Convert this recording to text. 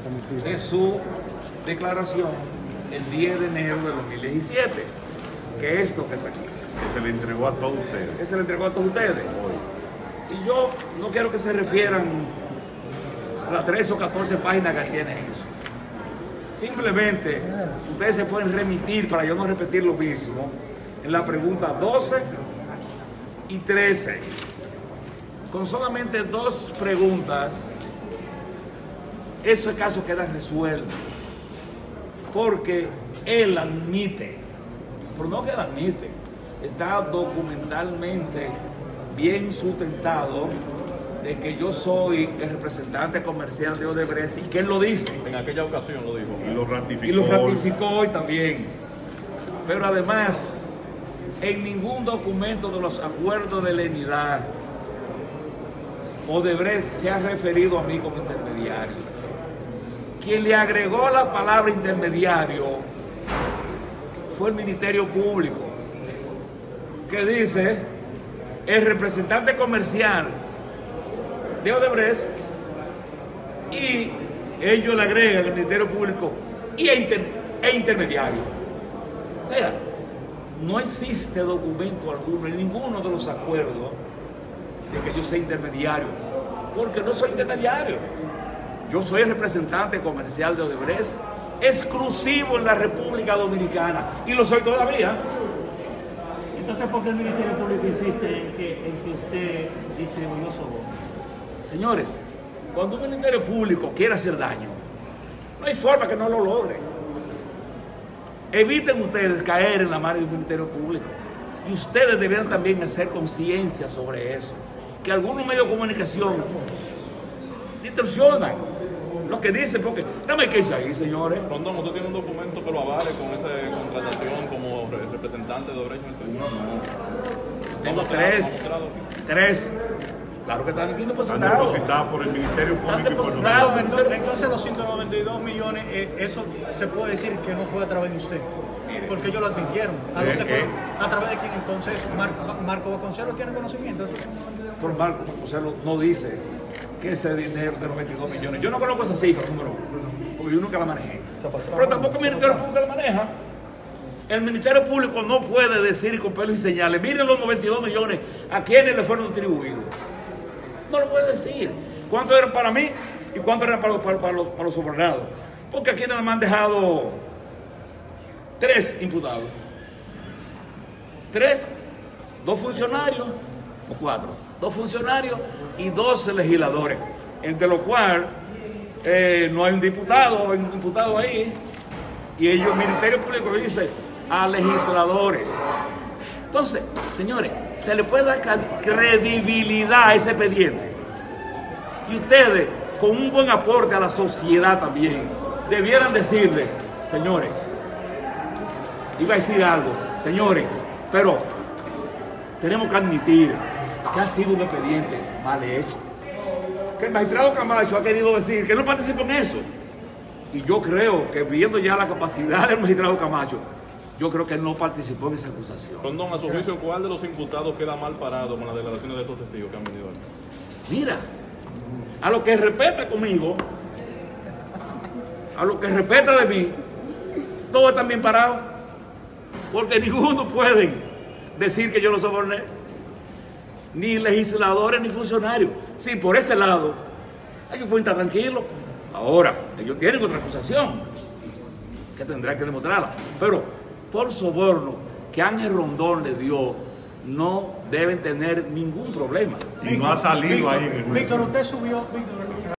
de su declaración el 10 de enero de 2017, que esto que está aquí. Que se le entregó a todos ustedes. Que se le entregó a todos ustedes. Y yo no quiero que se refieran a las 13 o 14 páginas que tienen eso. Simplemente, ustedes se pueden remitir, para yo no repetir lo mismo, en la pregunta 12 y 13. Con solamente 2 preguntas, ese caso queda resuelto. Porque él admite, pero no que él admite, está documentalmente bien sustentado de que yo soy el representante comercial de Odebrecht y que él lo dice. En aquella ocasión lo dijo. Y lo ratificó. Y lo ratificó hoy también. Pero además, en ningún documento de los acuerdos de lenidad, Odebrecht se ha referido a mí como intermediario. Quien le agregó la palabra intermediario fue el Ministerio Público, que dice el representante comercial de Odebrecht, y ellos le agregan al Ministerio Público e intermediario. O sea, no existe documento alguno en ninguno de los acuerdos de que yo sea intermediario, porque no soy intermediario. Yo soy el representante comercial de Odebrecht, exclusivo en la República Dominicana, y lo soy todavía. Entonces, ¿por qué el Ministerio Público insiste en que usted distribuyó soborno? Señores, cuando un Ministerio Público quiere hacer daño, no hay forma que no lo logre. Eviten ustedes caer en la mano de un Ministerio Público. Y ustedes debieran también hacer conciencia sobre eso. Que algunos medios de comunicación distorsionan lo que dicen, porque dame qué dice ahí, señores. Rondón, ¿usted tiene un documento que lo avale con esa contratación como representante de Odebrecht? Tengo tres. Claro que están aquí Están depositados. depositados por el Ministerio Público. Están depositados. Entonces, los 192 millones, eso se puede decir que no fue a través de usted, porque ellos lo admitieron. ¿A dónde fue? ¿A través de quién entonces? ¿Marco Vasconcelos tiene conocimiento de eso? Por Marco Vasconcelos no dice que ese dinero de los 22 millones. Yo no conozco esa cifra, número uno, porque yo nunca la manejé. Pero tampoco el Ministerio Público la maneja. El Ministerio Público no puede decir con pelos y señales, miren los 92 millones, ¿a quiénes le fueron distribuidos? No lo puede decir. ¿Cuánto eran para mí y cuánto eran para los sobornados? Porque aquí nada más han dejado 3 imputados. 3, 2 funcionarios o 4. 2 funcionarios y 12 legisladores, entre los cuales no hay un imputado ahí, y ellos, el Ministerio Público le dice a legisladores. Entonces, señores, se le puede dar credibilidad a ese expediente. Y ustedes, con un buen aporte a la sociedad también, debieran decirle, señores, iba a decir algo, señores, pero tenemos que admitir que ha sido un expediente mal hecho. Que el magistrado Camacho ha querido decir que no participó en eso. Y yo creo que viendo ya la capacidad del magistrado Camacho, yo creo que él no participó en esa acusación. Rondón, a su juicio, ¿cuál de los imputados queda mal parado con las declaraciones de estos testigos que han venido aquí? Mira, a lo que respeta conmigo, a lo que respeta de mí, todos están bien parados, porque ninguno puede decir que yo lo soborné, ni legisladores ni funcionarios. Sí, por ese lado, ellos pueden estar tranquilos. Ahora, ellos tienen otra acusación que tendrán que demostrarla, pero por soborno que Ángel Rondón le dio, no deben tener ningún problema. Y no ha salido ahí en el Víctor, usted subió, Víctor,